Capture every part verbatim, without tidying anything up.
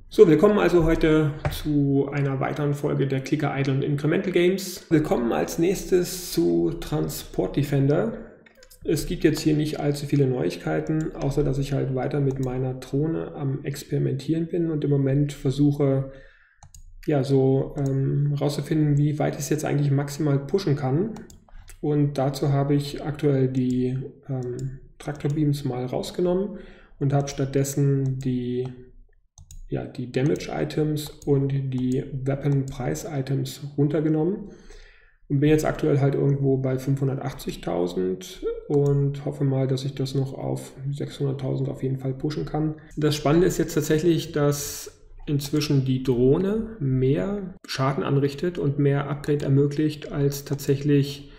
So, willkommen also heute zu einer weiteren Folge der Clicker Idle und Incremental Games. Willkommen als nächstes zu Transport Defender. Es gibt jetzt hier nicht allzu viele Neuigkeiten, außer dass ich halt weiter mit meiner Drohne am Experimentieren bin und im Moment versuche, ja, so ähm, rauszufinden, wie weit ich es jetzt eigentlich maximal pushen kann. Und dazu habe ich aktuell die ähm, Traktorbeams mal rausgenommen und habe stattdessen die ja, die Damage-Items und die Weapon-Price-Items runtergenommen und bin jetzt aktuell halt irgendwo bei fünfhundertachtzigtausend und hoffe mal, dass ich das noch auf sechshunderttausend auf jeden Fall pushen kann. Das Spannende ist jetzt tatsächlich, dass inzwischen die Drohne mehr Schaden anrichtet und mehr Upgrade ermöglicht, als tatsächlich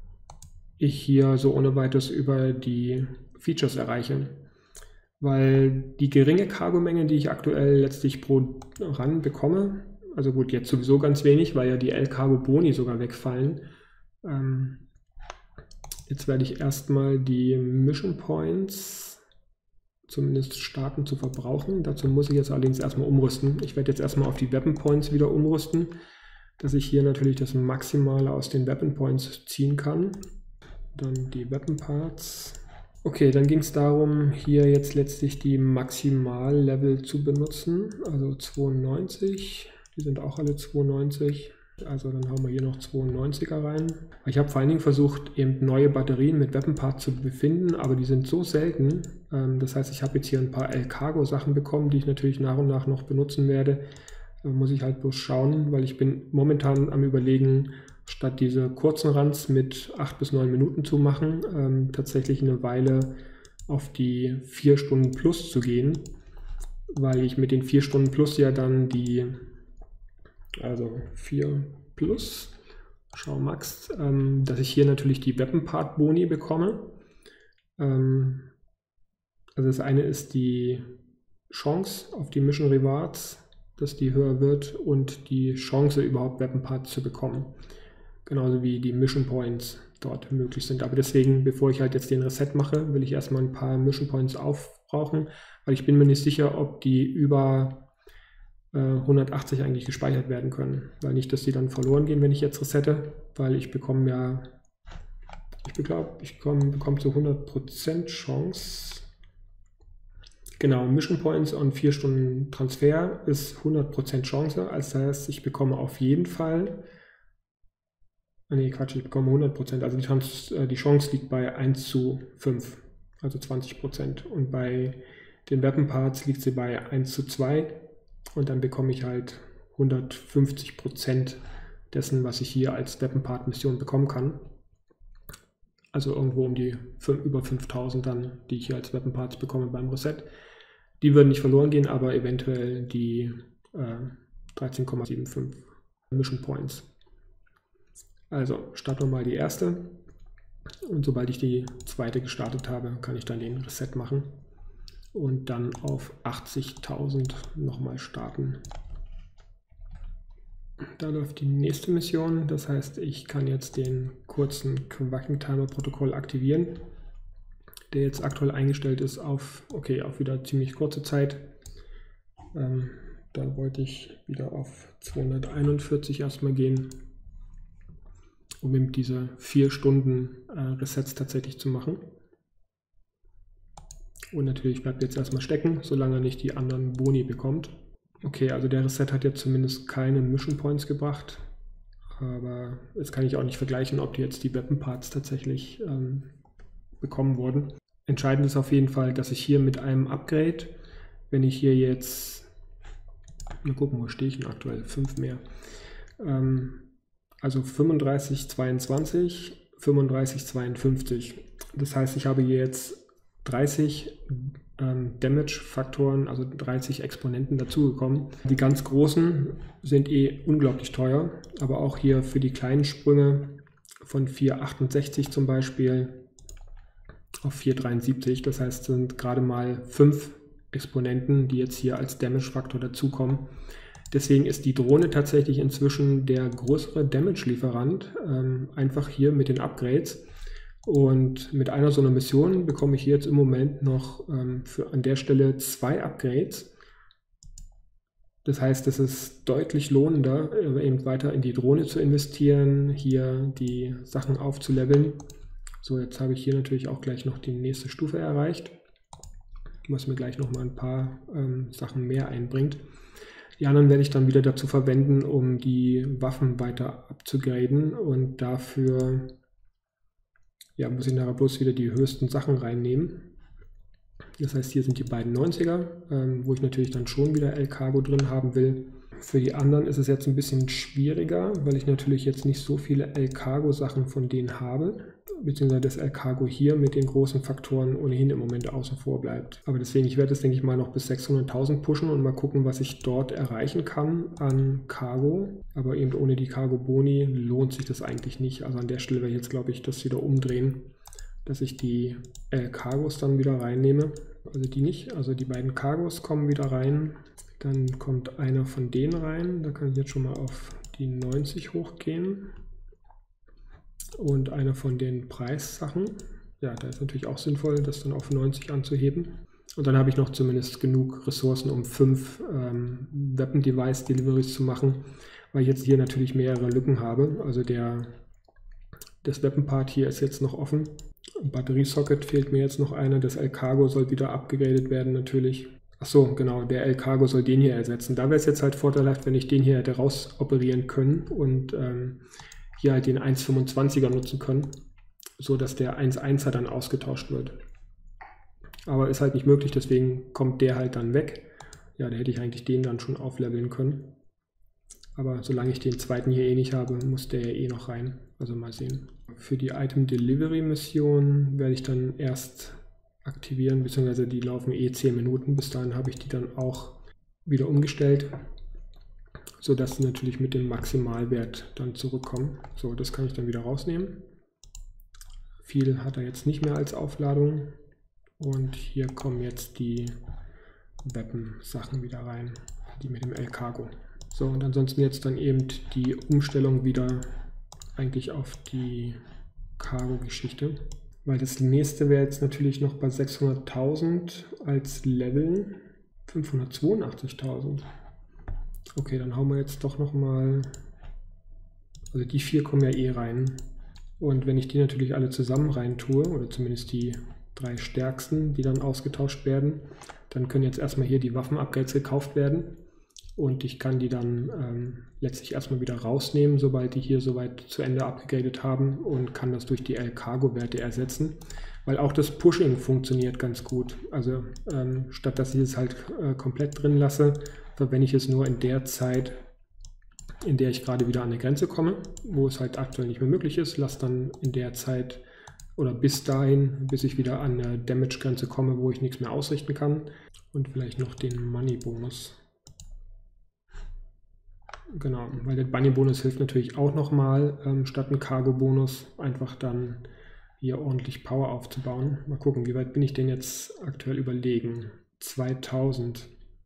ich hier so ohne weiteres über die Features erreiche. Weil die geringe Cargomenge, die ich aktuell letztlich pro Run bekomme, also gut, jetzt sowieso ganz wenig, weil ja die L-Cargo-Boni sogar wegfallen. Ähm, jetzt werde ich erstmal die Mission Points zumindest starten zu verbrauchen. Dazu muss ich jetzt allerdings erstmal umrüsten. Ich werde jetzt erstmal auf die Weapon Points wieder umrüsten, dass ich hier natürlich das Maximale aus den Weapon Points ziehen kann. Dann die Weapon Parts. Okay, dann ging es darum, hier jetzt letztlich die Maximallevel zu benutzen, also zweiundneunzig, die sind auch alle zweiundneunzig, also dann hauen wir hier noch zweiundneunziger rein. Ich habe vor allen Dingen versucht, eben neue Batterien mit Weapon Parts zu befinden, aber die sind so selten, das heißt, ich habe jetzt hier ein paar L-Cargo-Sachen bekommen, die ich natürlich nach und nach noch benutzen werde. Da muss ich halt bloß schauen, weil ich bin momentan am Überlegen, statt diese kurzen Runs mit acht bis neun Minuten zu machen, ähm, tatsächlich eine Weile auf die vier Stunden plus zu gehen, weil ich mit den vier Stunden plus ja dann die, also vier plus, schau Max, ähm, dass ich hier natürlich die Weapon Part Boni bekomme. Ähm, also das eine ist die Chance auf die Mission Rewards, dass die höher wird und die Chance überhaupt Weapon Parts zu bekommen. Genauso wie die Mission Points dort möglich sind. Aber deswegen, bevor ich halt jetzt den Reset mache, will ich erstmal ein paar Mission Points aufbrauchen, weil ich bin mir nicht sicher, ob die über äh, hundertachtzig eigentlich gespeichert werden können. Weil nicht, dass die dann verloren gehen, wenn ich jetzt resette, weil ich bekomme ja, ich glaube, ich bekomme, bekomme zu hundert Prozent Chance. Genau, Mission Points und vier Stunden Transfer ist hundert Prozent Chance. Das heißt, ich bekomme auf jeden Fall Nee, Quatsch, ich bekomme hundert Prozent. Also die, Trans die Chance liegt bei eins zu fünf, also zwanzig Prozent. Und bei den Weapon Parts liegt sie bei eins zu zwei. Und dann bekomme ich halt hundertfünfzig Prozent dessen, was ich hier als Weapon Part Mission bekommen kann. Also irgendwo um die über fünftausend dann, die ich hier als Weapon Parts bekomme beim Reset. Die würden nicht verloren gehen, aber eventuell die äh, dreizehn Komma fünfundsiebzig Mission Points. Also starten wir mal die erste und sobald ich die zweite gestartet habe, kann ich dann den Reset machen und dann auf achtzigtausend nochmal starten. Da läuft die nächste Mission, das heißt, ich kann jetzt den kurzen Quacking Timer Protokoll aktivieren, der jetzt aktuell eingestellt ist auf, okay, auf wieder ziemlich kurze Zeit. Ähm, da wollte ich wieder auf zweihunderteinundvierzig erstmal gehen, um eben diese vier Stunden äh, Resets tatsächlich zu machen. Und natürlich bleibt jetzt erstmal stecken, solange er nicht die anderen Boni bekommt. Okay, also der Reset hat jetzt zumindest keine Mission Points gebracht, aber jetzt kann ich auch nicht vergleichen, ob die jetzt die Weapon Parts tatsächlich ähm, bekommen wurden. Entscheidend ist auf jeden Fall, dass ich hier mit einem Upgrade, wenn ich hier jetzt, mal gucken, wo stehe ich denn aktuell, fünf mehr, ähm, also fünfunddreißig zweiundzwanzig, fünfunddreißig zweiundfünfzig. Das heißt, ich habe hier jetzt dreißig ähm, Damage-Faktoren, also dreißig Exponenten dazugekommen. Die ganz großen sind eh unglaublich teuer, aber auch hier für die kleinen Sprünge von vier Komma achtundsechzig zum Beispiel auf vier Komma dreiundsiebzig. Das heißt, sind gerade mal fünf Exponenten, die jetzt hier als Damage-Faktor dazukommen. Deswegen ist die Drohne tatsächlich inzwischen der größere Damage-Lieferant, ähm, einfach hier mit den Upgrades. Und mit einer so einer Mission bekomme ich hier jetzt im Moment noch ähm, für an der Stelle zwei Upgrades. Das heißt, es ist deutlich lohnender, eben weiter in die Drohne zu investieren, hier die Sachen aufzuleveln. So, jetzt habe ich hier natürlich auch gleich noch die nächste Stufe erreicht, was mir gleich noch mal ein paar ähm, Sachen mehr einbringt. Die anderen werde ich dann wieder dazu verwenden, um die Waffen weiter abzugraden, und dafür ja, muss ich nachher bloß wieder die höchsten Sachen reinnehmen. Das heißt, hier sind die beiden neunziger, ähm, wo ich natürlich dann schon wieder El Cargo drin haben will. Für die anderen ist es jetzt ein bisschen schwieriger, weil ich natürlich jetzt nicht so viele El Cargo Sachen von denen habe, beziehungsweise das El Cargo hier mit den großen Faktoren ohnehin im Moment außen vor bleibt. Aber deswegen, ich werde es, denke ich mal, noch bis sechshunderttausend pushen und mal gucken, was ich dort erreichen kann an Cargo. Aber eben ohne die Cargo Boni lohnt sich das eigentlich nicht. Also an der Stelle werde ich jetzt, glaube ich, das wieder umdrehen, dass ich die El Cargos dann wieder reinnehme. Also die nicht, also die beiden Cargos kommen wieder rein. Dann kommt einer von denen rein, da kann ich jetzt schon mal auf die neunzig hochgehen. Und einer von den Preissachen, ja, da ist natürlich auch sinnvoll, das dann auf neunzig anzuheben. Und dann habe ich noch zumindest genug Ressourcen, um fünf ähm, Weapon Device Deliveries zu machen, weil ich jetzt hier natürlich mehrere Lücken habe. Also der, das Weapon Part hier ist jetzt noch offen. Batteriesocket fehlt mir jetzt noch einer, das El Cargo soll wieder abgegradet werden natürlich. Achso, genau, der El Cargo soll den hier ersetzen. Da wäre es jetzt halt vorteilhaft, wenn ich den hier hätte raus operieren können und ähm, hier halt den eins Komma fünfundzwanziger nutzen können, so dass der eins Komma eins er dann ausgetauscht wird. Aber ist halt nicht möglich, deswegen kommt der halt dann weg. Ja, da hätte ich eigentlich den dann schon aufleveln können. Aber solange ich den zweiten hier eh nicht habe, muss der ja eh noch rein. Also mal sehen. Für die Item Delivery Mission werde ich dann erst aktivieren, beziehungsweise die laufen eh zehn Minuten. Bis dahin habe ich die dann auch wieder umgestellt, sodass sie natürlich mit dem Maximalwert dann zurückkommen. So, das kann ich dann wieder rausnehmen. Viel hat er jetzt nicht mehr als Aufladung. Und hier kommen jetzt die Weapon-Sachen wieder rein, die mit dem El Cargo. So, und ansonsten jetzt dann eben die Umstellung wieder eigentlich auf die Cargo-Geschichte. Weil das nächste wäre jetzt natürlich noch bei sechshunderttausend als Level fünfhundertzweiundachtzigtausend. Okay, dann hauen wir jetzt doch nochmal, also die vier kommen ja eh rein. Und wenn ich die natürlich alle zusammen rein tue, oder zumindest die drei stärksten, die dann ausgetauscht werden, dann können jetzt erstmal hier die Waffen-Upgrades gekauft werden. Und ich kann die dann ähm, letztlich erstmal wieder rausnehmen, sobald die hier soweit zu Ende abgegradet haben, und kann das durch die El Cargo-Werte ersetzen. Weil auch das Pushing funktioniert ganz gut. Also ähm, statt dass ich es halt äh, komplett drin lasse, verwende ich es nur in der Zeit, in der ich gerade wieder an eine Grenze komme, wo es halt aktuell nicht mehr möglich ist. Lasse dann in der Zeit oder bis dahin, bis ich wieder an eine Damage-Grenze komme, wo ich nichts mehr ausrichten kann. Und vielleicht noch den Money-Bonus. Genau, weil der Bunny-Bonus hilft natürlich auch nochmal, ähm, statt ein Cargo-Bonus einfach dann hier ordentlich Power aufzubauen. Mal gucken, wie weit bin ich denn jetzt aktuell überlegen? zweitausend.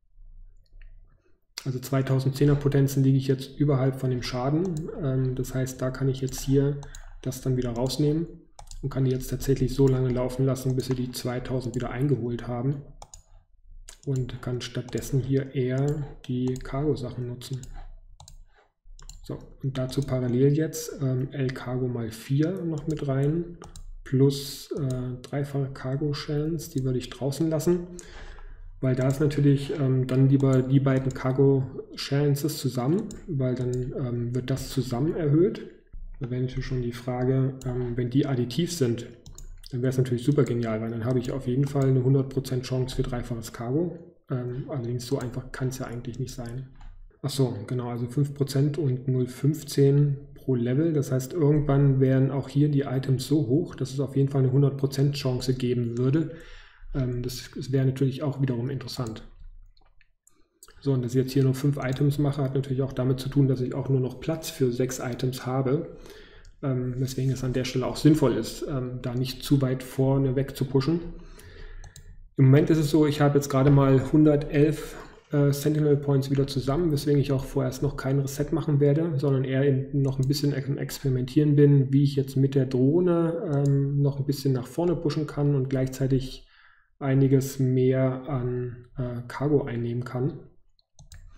Also zweitausendzehner Potenzen liege ich jetzt überhalb von dem Schaden. Ähm, das heißt, da kann ich jetzt hier das dann wieder rausnehmen und kann die jetzt tatsächlich so lange laufen lassen, bis sie die zweitausend wieder eingeholt haben. Und kann stattdessen hier eher die Cargo-Sachen nutzen. So, und dazu parallel jetzt ähm, El Cargo mal vier noch mit rein, plus äh, dreifache Cargo-Chance, die würde ich draußen lassen, weil da ist natürlich ähm, dann lieber die beiden Cargo-Chances zusammen, weil dann ähm, wird das zusammen erhöht. Da wäre natürlich schon die Frage, ähm, wenn die additiv sind, dann wäre es natürlich super genial, weil dann habe ich auf jeden Fall eine hundert Prozent Chance für dreifaches Cargo. Ähm, allerdings so einfach kann es ja eigentlich nicht sein. Achso, genau, also fünf Prozent und null Komma fünfzehn pro Level. Das heißt, irgendwann wären auch hier die Items so hoch, dass es auf jeden Fall eine hundert Prozent Chance geben würde. Ähm, das das wäre natürlich auch wiederum interessant. So, und dass ich jetzt hier nur fünf Items mache, hat natürlich auch damit zu tun, dass ich auch nur noch Platz für sechs Items habe. Ähm, weswegen es an der Stelle auch sinnvoll ist, ähm, da nicht zu weit vorne weg zu pushen. Im Moment ist es so, ich habe jetzt gerade mal hundertelf Sentinel Points wieder zusammen, weswegen ich auch vorerst noch kein Reset machen werde, sondern eher eben noch ein bisschen experimentieren bin, wie ich jetzt mit der Drohne ähm, noch ein bisschen nach vorne pushen kann und gleichzeitig einiges mehr an äh, Cargo einnehmen kann.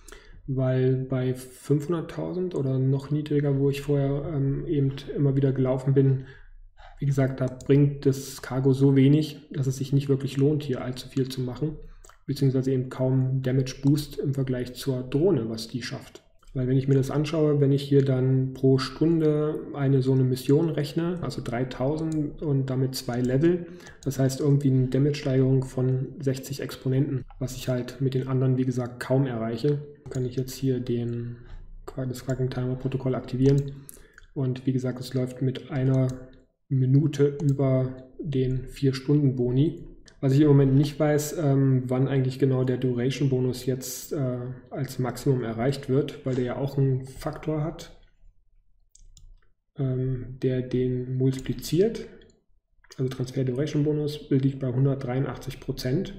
weil bei fünfhunderttausend oder noch niedriger, wo ich vorher ähm, eben immer wieder gelaufen bin, wie gesagt, da bringt das Cargo so wenig, dass es sich nicht wirklich lohnt, hier allzu viel zu machen, beziehungsweise eben kaum Damage Boost im Vergleich zur Drohne, was die schafft. Weil wenn ich mir das anschaue, wenn ich hier dann pro Stunde eine so eine Mission rechne, also dreitausend und damit zwei Level, das heißt irgendwie eine Damage-Steigerung von sechzig Exponenten, was ich halt mit den anderen, wie gesagt, kaum erreiche, kann ich jetzt hier den, das Fracking Timer Protokoll aktivieren und wie gesagt, es läuft mit einer Minute über den vier Stunden Boni. Was ich im Moment nicht weiß, ähm, wann eigentlich genau der Duration-Bonus jetzt äh, als Maximum erreicht wird, weil der ja auch einen Faktor hat, ähm, der den multipliziert. Also Transfer-Duration-Bonus liegt bei hundertdreiundachtzig Prozent.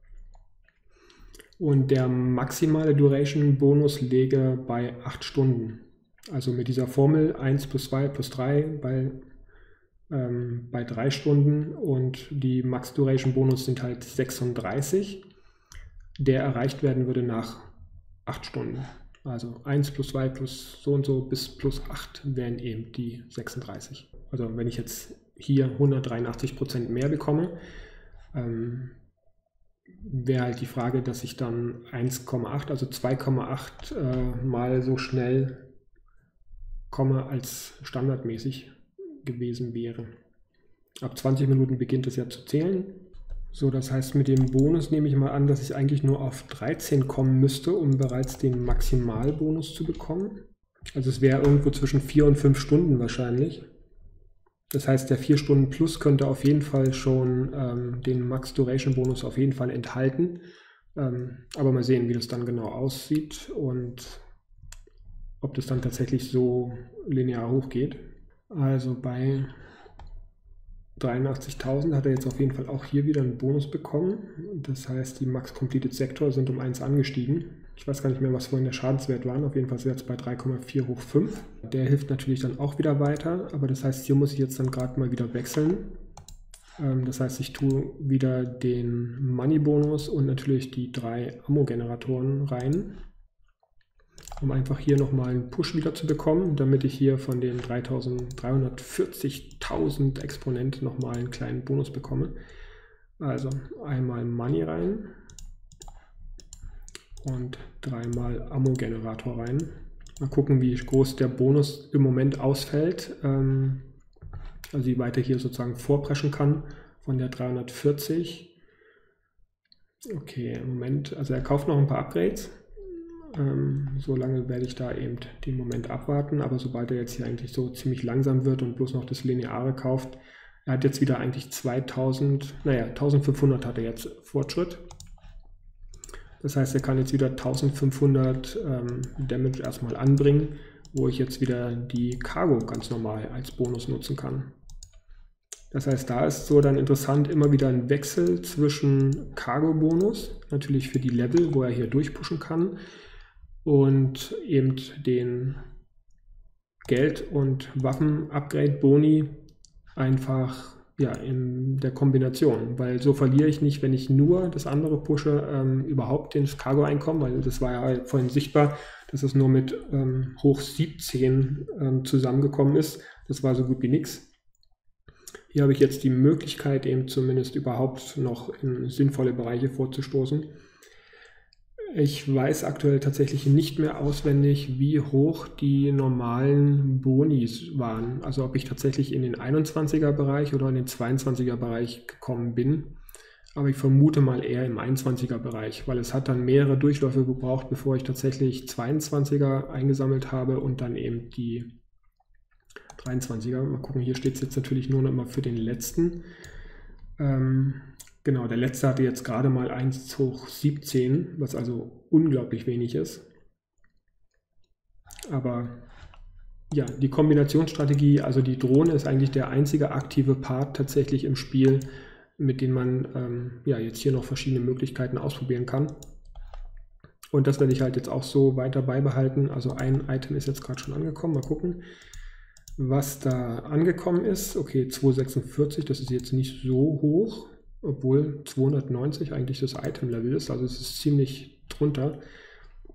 Und der maximale Duration-Bonus läge bei acht Stunden. Also mit dieser Formel eins plus zwei plus drei bei Ähm, bei drei Stunden und die Max Duration Bonus sind halt sechsunddreißig, der erreicht werden würde nach acht Stunden. Also eins plus zwei plus so und so bis plus acht wären eben die sechsunddreißig. Also wenn ich jetzt hier hundertdreiundachtzig Prozent mehr bekomme, ähm, wäre halt die Frage, dass ich dann eins Komma acht, also zwei Komma acht äh, mal so schnell komme als standardmäßig gewesen wäre. Ab zwanzig Minuten beginnt es ja zu zählen. So, das heißt, mit dem Bonus nehme ich mal an, dass ich eigentlich nur auf dreizehn kommen müsste, um bereits den Maximalbonus zu bekommen. Also es wäre irgendwo zwischen vier und fünf Stunden wahrscheinlich. Das heißt, der vier Stunden Plus könnte auf jeden Fall schon ähm, den Max Duration Bonus auf jeden Fall enthalten. Ähm, aber mal sehen, wie das dann genau aussieht und ob das dann tatsächlich so linear hochgeht. Also bei dreiundachtzigtausend hat er jetzt auf jeden Fall auch hier wieder einen Bonus bekommen. Das heißt, die Max Completed Sector sind um eins angestiegen. Ich weiß gar nicht mehr, was vorhin der Schadenswert war. Auf jeden Fall ist er jetzt bei drei Komma vier hoch fünf. Der hilft natürlich dann auch wieder weiter. Aber das heißt, hier muss ich jetzt dann gerade mal wieder wechseln. Das heißt, ich tue wieder den Money-Bonus und natürlich die drei Ammo-Generatoren rein, um einfach hier nochmal einen Push wieder zu bekommen, damit ich hier von den dreihundertvierzigtausend Exponenten nochmal einen kleinen Bonus bekomme. Also einmal Money rein und dreimal Ammo-Generator rein. Mal gucken, wie groß der Bonus im Moment ausfällt, ähm, also wie weit er hier sozusagen vorpreschen kann von der dreihundertvierzig. Okay, im Moment, also er kauft noch ein paar Upgrades. Ähm, so lange werde ich da eben den Moment abwarten, aber sobald er jetzt hier eigentlich so ziemlich langsam wird und bloß noch das Lineare kauft, er hat jetzt wieder eigentlich zweitausend, naja, eintausendfünfhundert hat er jetzt Fortschritt. Das heißt, er kann jetzt wieder eintausendfünfhundert ähm, Damage erstmal anbringen, wo ich jetzt wieder die Cargo ganz normal als Bonus nutzen kann. Das heißt, da ist so dann interessant immer wieder ein Wechsel zwischen Cargo-Bonus, natürlich für die Level, wo er hier durchpushen kann, und eben den Geld- und Waffen-Upgrade-Boni einfach ja, in der Kombination, weil so verliere ich nicht, wenn ich nur das andere pushe, ähm, überhaupt den Cargo-Einkommen, weil das war ja vorhin sichtbar, dass es nur mit ähm, hoch siebzehn ähm, zusammengekommen ist. Das war so gut wie nichts. Hier habe ich jetzt die Möglichkeit, eben zumindest überhaupt noch in sinnvolle Bereiche vorzustoßen. Ich weiß aktuell tatsächlich nicht mehr auswendig, wie hoch die normalen Bonis waren. Also ob ich tatsächlich in den einundzwanziger Bereich oder in den zweiundzwanziger Bereich gekommen bin. Aber ich vermute mal eher im einundzwanziger Bereich, weil es hat dann mehrere Durchläufe gebraucht, bevor ich tatsächlich zweiundzwanziger eingesammelt habe und dann eben die dreiundzwanziger. Mal gucken, hier steht es jetzt natürlich nur noch mal für den letzten. Ähm, genau, der letzte hatte jetzt gerade mal eins hoch siebzehn, was also unglaublich wenig ist. Aber ja, die Kombinationsstrategie, also die Drohne ist eigentlich der einzige aktive Part tatsächlich im Spiel, mit dem man ähm, ja, jetzt hier noch verschiedene Möglichkeiten ausprobieren kann. Und das werde ich halt jetzt auch so weiter beibehalten. Also ein Item ist jetzt gerade schon angekommen. Mal gucken, was da angekommen ist. Okay, zweihundertsechsundvierzig, das ist jetzt nicht so hoch, obwohl zweihundertneunzig eigentlich das Item-Level ist. Also es ist ziemlich drunter.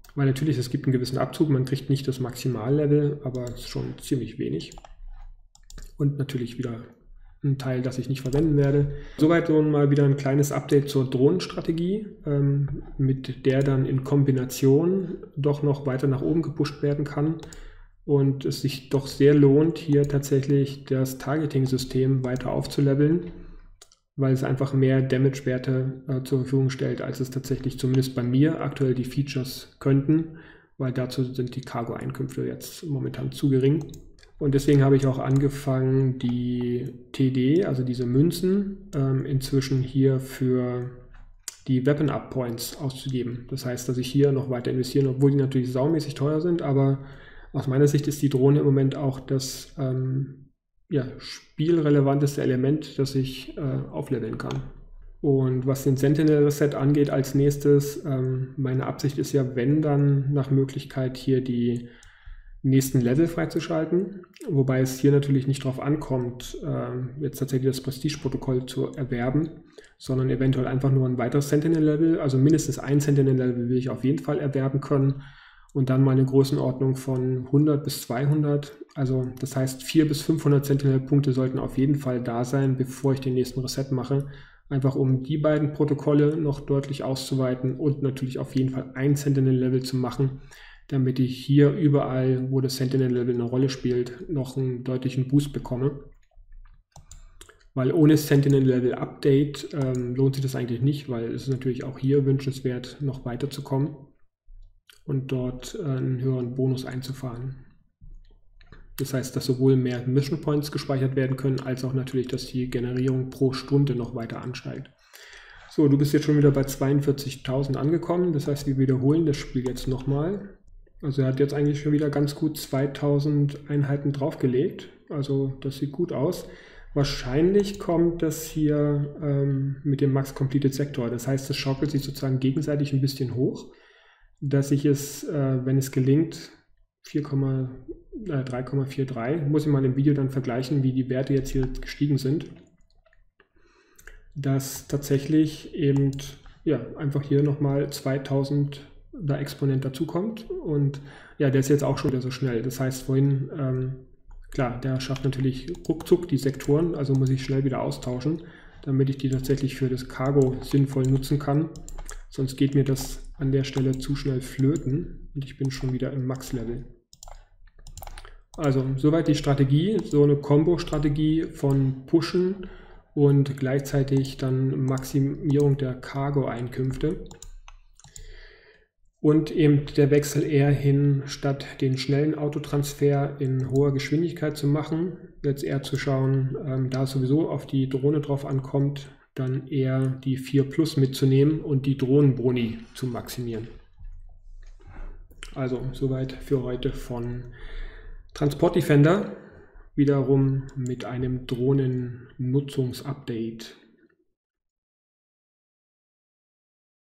Weil natürlich, es gibt einen gewissen Abzug, man kriegt nicht das Maximallevel, aber es ist schon ziemlich wenig. Und natürlich wieder ein Teil, das ich nicht verwenden werde. Soweit nun mal wieder ein kleines Update zur Drohnenstrategie, ähm, mit der dann in Kombination doch noch weiter nach oben gepusht werden kann und es sich doch sehr lohnt, hier tatsächlich das Targeting-System weiter aufzuleveln, weil es einfach mehr Damage-Werte äh, zur Verfügung stellt, als es tatsächlich zumindest bei mir aktuell die Features könnten, weil dazu sind die Cargo-Einkünfte jetzt momentan zu gering. Und deswegen habe ich auch angefangen, die T D, also diese Münzen, ähm, inzwischen hier für die Weapon-Up-Points auszugeben. Das heißt, dass ich hier noch weiter investiere, obwohl die natürlich saumäßig teuer sind, aber aus meiner Sicht ist die Drohne im Moment auch das ähm, ja, spielrelevanteste Element, das ich äh, aufleveln kann. Und was den Sentinel Reset angeht als nächstes, ähm, meine Absicht ist ja, wenn dann nach Möglichkeit hier die nächsten Level freizuschalten, wobei es hier natürlich nicht darauf ankommt, äh, jetzt tatsächlich das Prestige-Protokoll zu erwerben, sondern eventuell einfach nur ein weiteres Sentinel-Level, also mindestens ein Sentinel-Level will ich auf jeden Fall erwerben können und dann mal eine Größenordnung von hundert bis zweihundert, also das heißt vierhundert bis fünfhundert Sentinel-Punkte sollten auf jeden Fall da sein, bevor ich den nächsten Reset mache, einfach um die beiden Protokolle noch deutlich auszuweiten und natürlich auf jeden Fall ein Sentinel-Level zu machen, damit ich hier überall, wo das Sentinel-Level eine Rolle spielt, noch einen deutlichen Boost bekomme. Weil ohne Sentinel-Level-Update ähm, lohnt sich das eigentlich nicht, weil es ist natürlich auch hier wünschenswert, noch weiterzukommen und dort äh, einen höheren Bonus einzufahren. Das heißt, dass sowohl mehr Mission Points gespeichert werden können, als auch natürlich, dass die Generierung pro Stunde noch weiter ansteigt. So, du bist jetzt schon wieder bei zweiundvierzigtausend angekommen, das heißt, wir wiederholen das Spiel jetzt nochmal. Also er hat jetzt eigentlich schon wieder ganz gut zweitausend Einheiten draufgelegt. Also das sieht gut aus. Wahrscheinlich kommt das hier ähm, mit dem Max Completed Sektor. Das heißt, es schaukelt sich sozusagen gegenseitig ein bisschen hoch, dass ich es, äh, wenn es gelingt, drei Komma dreiundvierzig, muss ich mal im Video dann vergleichen, wie die Werte jetzt hier gestiegen sind, dass tatsächlich eben ja, einfach hier nochmal zweitausend da Exponent dazukommt und ja, der ist jetzt auch schon wieder so schnell. Das heißt, vorhin, ähm, klar, der schafft natürlich ruckzuck die Sektoren, also muss ich schnell wieder austauschen, damit ich die tatsächlich für das Cargo sinnvoll nutzen kann. Sonst geht mir das an der Stelle zu schnell flöten und ich bin schon wieder im Max-Level. Also, soweit die Strategie, so eine Combo-Strategie von Pushen und gleichzeitig dann Maximierung der Cargo-Einkünfte. Und eben der Wechsel eher hin, statt den schnellen Autotransfer in hoher Geschwindigkeit zu machen, jetzt eher zu schauen, ähm, da es sowieso auf die Drohne drauf ankommt, dann eher die vier Plus mitzunehmen und die Drohnenboni zu maximieren. Also soweit für heute von Transport Defender, wiederum mit einem Drohnennutzungsupdate.